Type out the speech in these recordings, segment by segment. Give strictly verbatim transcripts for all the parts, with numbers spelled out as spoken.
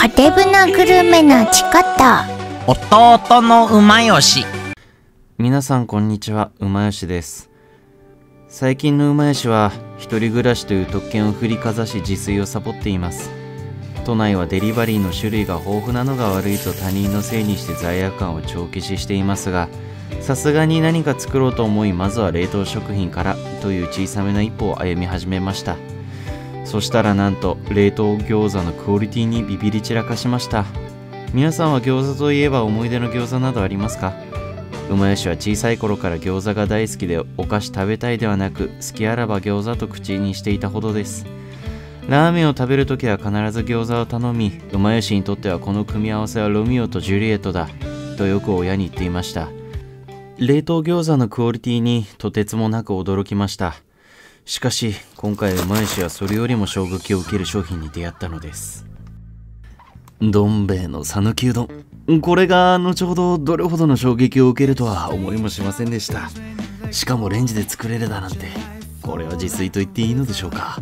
ハテブなグルメなち方。 弟のうまよし。 皆さんこんにちは、うまよしです。最近のうまよしは一人暮らしという特権を振りかざし自炊をサボっています。都内はデリバリーの種類が豊富なのが悪いと他人のせいにして罪悪感を帳消ししていますが、さすがに何か作ろうと思い、まずは冷凍食品からという小さめな一歩を歩み始めました。そしたらなんと冷凍餃子のクオリティにビビり散らかしました。皆さんは餃子といえば思い出の餃子などありますか？うまよしは小さい頃から餃子が大好きで、お菓子食べたいではなく好きあらば餃子と口にしていたほどです。ラーメンを食べるときは必ず餃子を頼み、うまよしにとってはこの組み合わせはロミオとジュリエットだとよく親に言っていました。冷凍餃子のクオリティにとてつもなく驚きました。しかし今回うまよしはそれよりも衝撃を受ける商品に出会ったのです。どん兵衛の讃岐うどん。これが後ほどどれほどの衝撃を受けるとは思いもしませんでした。しかもレンジで作れるだなんて、これは自炊と言っていいのでしょうか。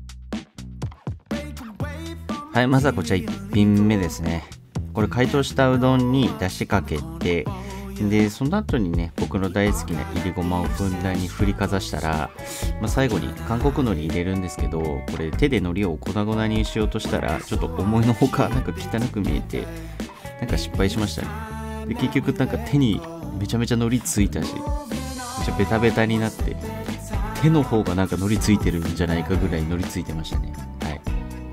はい、まずはこちらいっぴんめですね。これ解凍したうどんにだしかけて、でその後にね、僕の大好きないりごまをふんだんに振りかざしたら、まあ、最後に韓国海苔入れるんですけど、これ手で海苔を粉々にしようとしたらちょっと思いのほかなんか汚く見えて、なんか失敗しましたね。で結局なんか手にめちゃめちゃ海苔ついたし、めちゃベタベタになって、手の方がなんか海苔ついてるんじゃないかぐらい海苔ついてましたね。はい。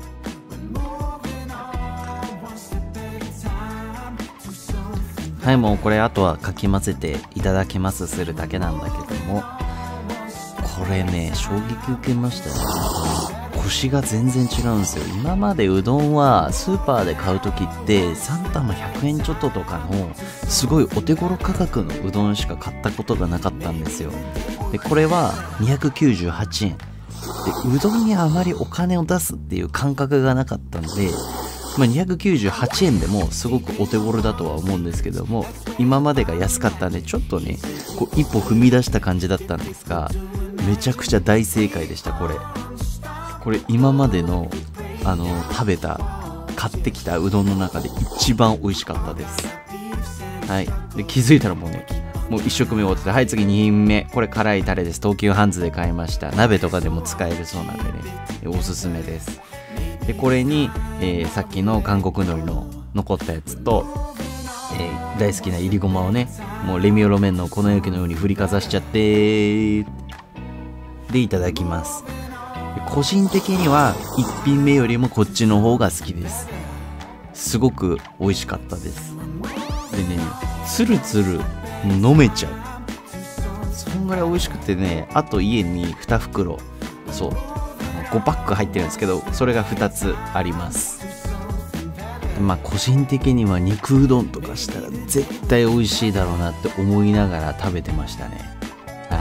はい、もうこれあとはかき混ぜていただきますするだけなんだけども、これね衝撃受けましたよね。コシが全然違うんですよ。今までうどんはスーパーで買う時ってさん玉ひゃくえんちょっととかのすごいお手頃価格のうどんしか買ったことがなかったんですよ。でこれはにひゃくきゅうじゅうはちえんで、うどんにあまりお金を出すっていう感覚がなかったんで、まあ、にひゃくきゅうじゅうはちえんでもすごくお手頃だとは思うんですけども、今までが安かったんでちょっとねこう一歩踏み出した感じだったんですが、めちゃくちゃ大正解でした。これこれ今までのあの食べた買ってきたうどんの中で一番美味しかったです。はい。で気づいたらもうね、もういっ食目終わってて、はい、次に品目。これ辛いタレです。東急ハンズで買いました。鍋とかでも使えるそうなんでね、おすすめです。でこれに、えー、さっきの韓国海苔の残ったやつと、えー、大好きないりごまをね、もうレミオロメンの粉雪のように振りかざしちゃってでいただきます。個人的にはいっ品目よりもこっちの方が好きです。すごく美味しかったです。でね、つるつる飲めちゃう。そんぐらい美味しくてね、あと家にに袋、そうごパック入ってるんですけど、それがふたつあります。まあ個人的には肉うどんとかしたら絶対美味しいだろうなって思いながら食べてましたね。はい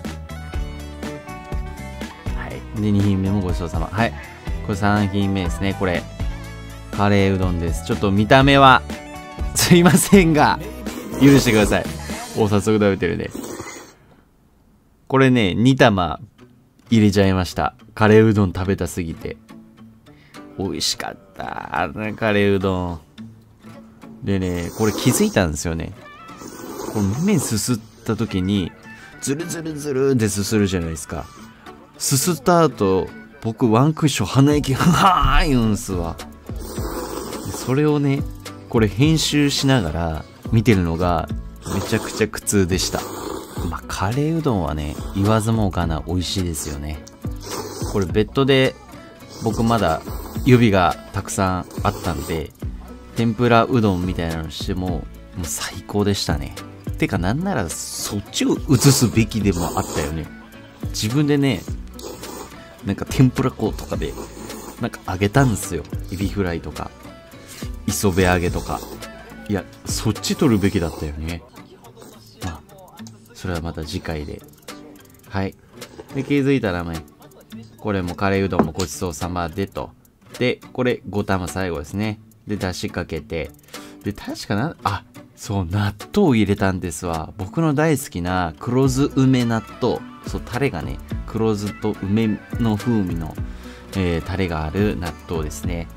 、はい、でに品目もごちそうさま。はい、これさん品目ですね。これカレーうどんです。ちょっと見た目はすいませんが許してください。お、早速食べてるね。これねに玉入れちゃいました。カレーうどん食べたすぎて美味しかったあのカレーうどんでね、これ気づいたんですよね。この麺すすった時にズルズルズルってすするじゃないですか。すすった後僕ワンクッション鼻息ははー言うんすわ。それをねこれ編集しながら見てるのがめちゃくちゃ苦痛でした。まあ、カレーうどんはね言わずもがな美味しいですよね。これベッドで僕まだ予備がたくさんあったんで、天ぷらうどんみたいなのしてももう最高でしたね。てかなんならそっちを移すべきでもあったよね。自分でねなんか天ぷら粉とかでなんか揚げたんですよ。エビフライとか磯辺揚げとか。いやそっち取るべきだったよね。まあそれはまた次回で。はい。で気づいたらね、これもカレーうどんもごちそうさまでと。でこれご玉最後ですね。で出しかけて、で確かなあそう納豆を入れたんですわ。僕の大好きな黒酢梅納豆、そうタレがね黒酢と梅の風味の、えー、タレがある納豆ですね。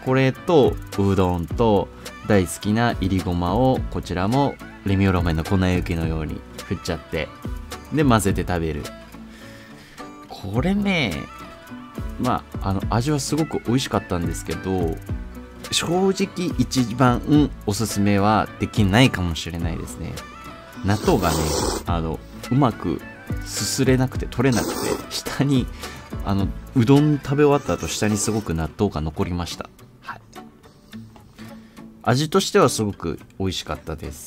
これとうどんと大好きないりごまをこちらもレミオロメンの粉雪のように振っちゃってで混ぜて食べる。これね、まああの味はすごく美味しかったんですけど、正直一番おすすめはできないかもしれないですね。納豆がね、あのうまくすすれなくて取れなくて、下にあのうどん食べ終わった後下にすごく納豆が残りました。はい、味としてはすごく美味しかったです。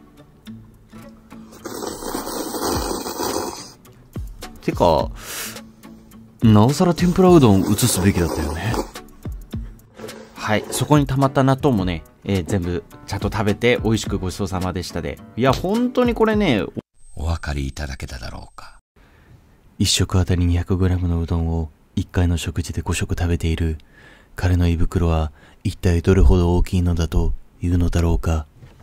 てかなおさら天ぷらうどん移すべきだったよね。はい、そこに溜まった納豆もね、えー、全部ちゃんと食べて美味しくごちそうさまでしたで。いや本当にこれね、 お分かりいただけただろうか。 いっ食あたり にひゃくグラム のうどんをいっかいの食事でご食食べている彼の胃袋は一体どれほど大きいのだというのだろうか。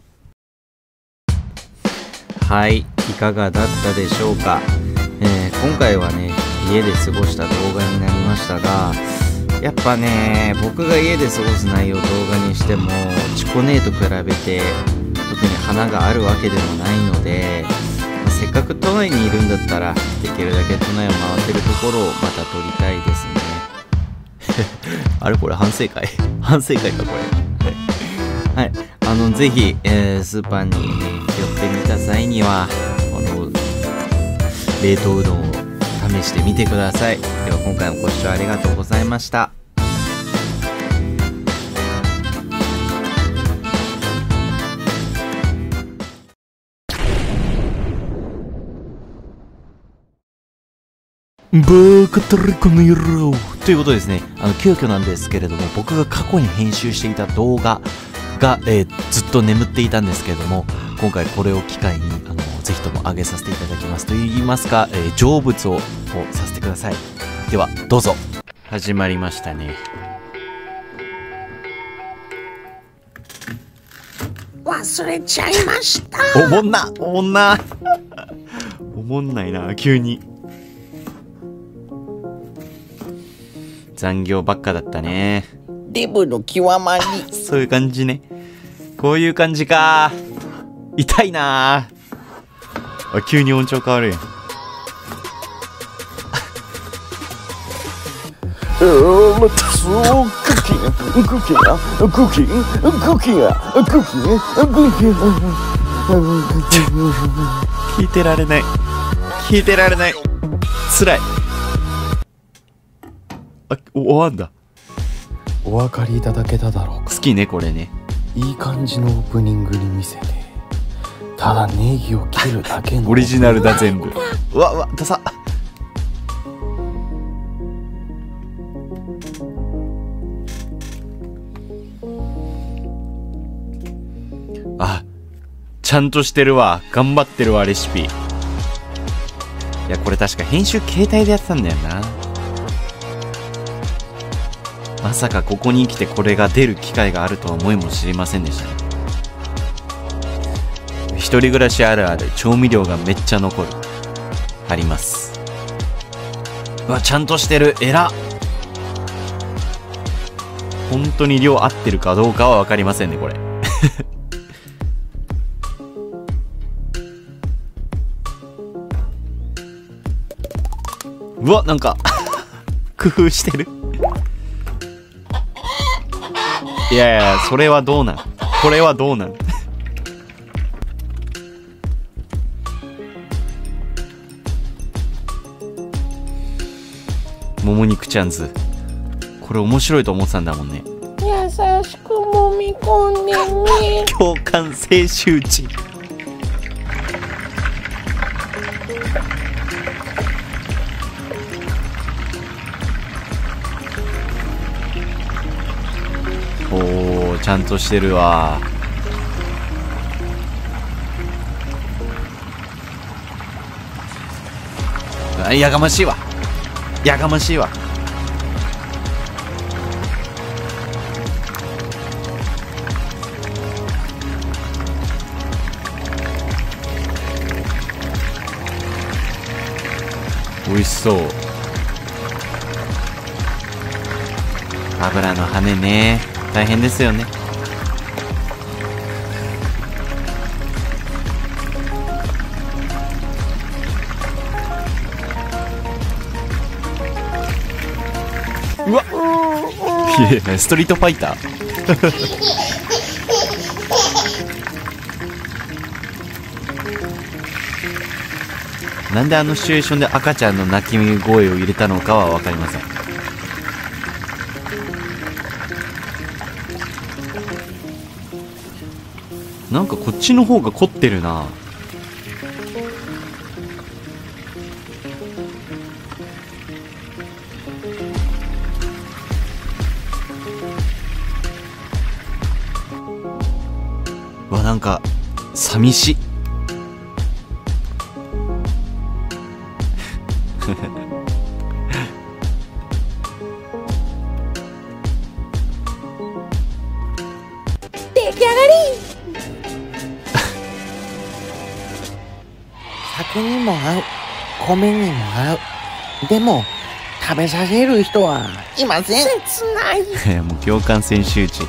はい、いかがだったでしょうか。えー、今回はね家で過ごした動画になりましたが、やっぱね僕が家で過ごす内容を動画にしてもチコネーと比べて特に花があるわけでもないので、まあ、せっかく都内にいるんだったらできるだけ都内を回ってるところをまた撮りたいですねあれこれ反省会反省会かこれはい、あのぜひ、えー、スーパーに寄ってみた際にはこの冷凍うどんを試してみてください。では今回もご視聴ありがとうございました。バーカタレコの野郎ということですね、あの急遽なんですけれども、僕が過去に編集していた動画が、えー、ずっと眠っていたんですけれども、今回これを機会にあのぜひとも上げさせていただきますと言いますか、えー、成仏をさせてください。ではどうぞ。始まりましたね。 忘れちゃいました。 おもんなおもんなおもんないな急に。残業ばっかだったね。 デブの極まり。 そういう感じね。こういう感じか。痛いなあ。急に音調変わるやん。 Oh, but so cooking, cooking, cooking, cooking, cooking, cooking. 聞いてられない。聞いてられない。辛い。あ、終わんだ。 お分かりいただけただろうか。 好きねこれね。 いい感じのオープニングに見せて、ただネギを切るだけのオリジナルだ全部。うわうわダサ。あ、ちゃんとしてるわ。頑張ってるわレシピ。いやこれ確か編集携帯でやってたんだよな。まさかここに来てこれが出る機会があるとは思いも知りませんでしたね。一人暮らしあるある、調味料がめっちゃ残る。あります。うわちゃんとしてる。えらっ。本当に量合ってるかどうかは分かりませんねこれうわなんか工夫してる。いやいやそれはどうなん、これはどうなんもも肉ちゃんズ、これ面白いと思ってたんだもんね。 優しく揉み込んでね。 共感性周知。おーちゃんとしてるわ。あやがましいわ、やがましいわ。美味しそう。 油の羽ね、大変ですよね。うわっ、いやストリートファイターなんであのシチュエーションで赤ちゃんの泣き声を入れたのかは分かりません。なんかこっちの方が凝ってるな。わ、なんか寂しい出来上がり。 酒にも合う、米にも合う。でも食べさせる人はいません。 切ない。 もう共感選手地。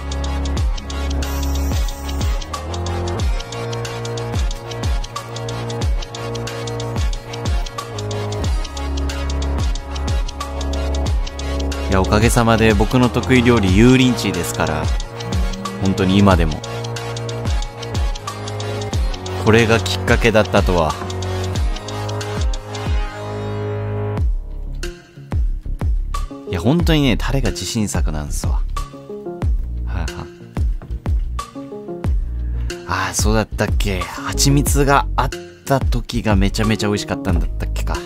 いや、おかげさまで僕の得意料理油淋鶏ですから、本当に今でもこれがきっかけだったとは。いや本当にね、タレが自信作なんですわ。はいはい。ああ、そうだったっけ。蜂蜜があった時がめちゃめちゃ美味しかったんだったっけか。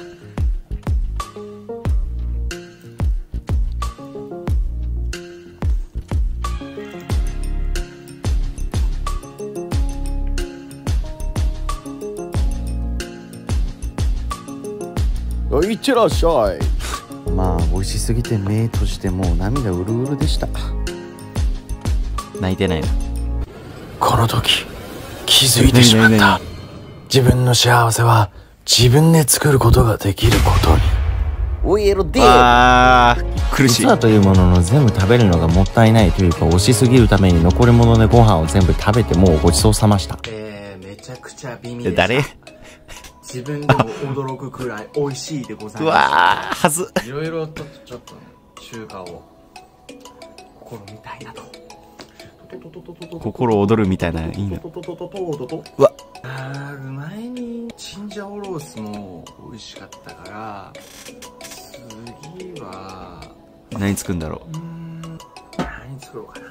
いってらっしゃい。まあ美味しすぎて目閉じてもう涙うるうるでした。 泣いてないな。 この時気づいてしまった。自分の幸せは自分で作ることができることに。 おいえろで。 あー苦しい。 実はというものの全部食べるのがもったいないというか、惜しすぎるために残り物でご飯を全部食べてもうごちそうさました。 えー、めちゃくちゃ美味でした。 誰？ 自分でも驚くくらい美味しいでございます。 うわー、はず。 いろいろとちょっとね、中華を試みたいなと。 心躍るみたいな、いいな。 うわ、 あー、前にチンジャオロースも美味しかったから、次は何作るんだろうーん、何作ろうか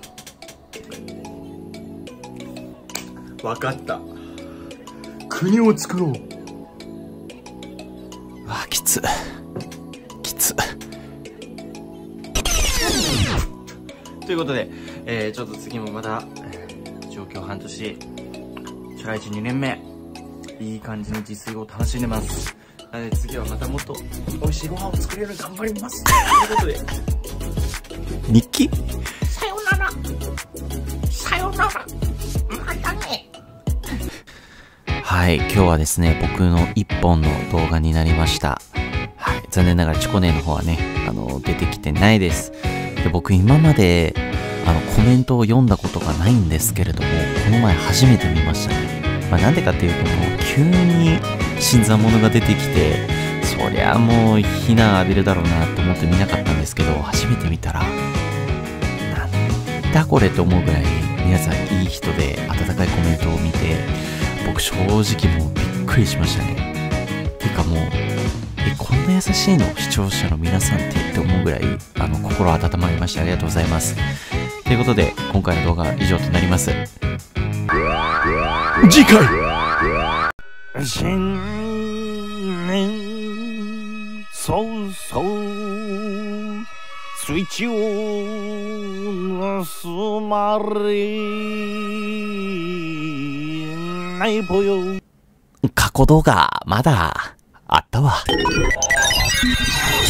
な。わかった。国を作ろう。 う。うわ、きつきつ。ということで、えー、ちょっと次もまた、えー、上京半年、社会人にねんめ、いい感じの自炊を楽しんでます。なので次はまたもっと美味しいご飯を作れるように頑張ります。ということで、日記？ さよなら。さよなら。またね。 はい、今日はですね、僕の一本の動画になりました。はい、残念ながらチコネの方はね、あの、出てきてないです。で、僕今まで、あの、コメントを読んだことがないんですけれども、この前初めて見ましたね。まあ、なんでかっていうと、もう急に新参者が出てきて、そりゃもう非難浴びるだろうなと思って見なかったんですけど、初めて見たら、なんだこれと思うぐらい、皆さんいい人で温かいコメントを見て、僕正直もうびっくりしましたね。てかもう、え、こんな優しいの視聴者の皆さんってって思うぐらい、あの、心温まりましてありがとうございます。ということで、今回の動画は以上となります。次回新年早々スイッチを盗まれないぽよ。過去動画まだあったわ。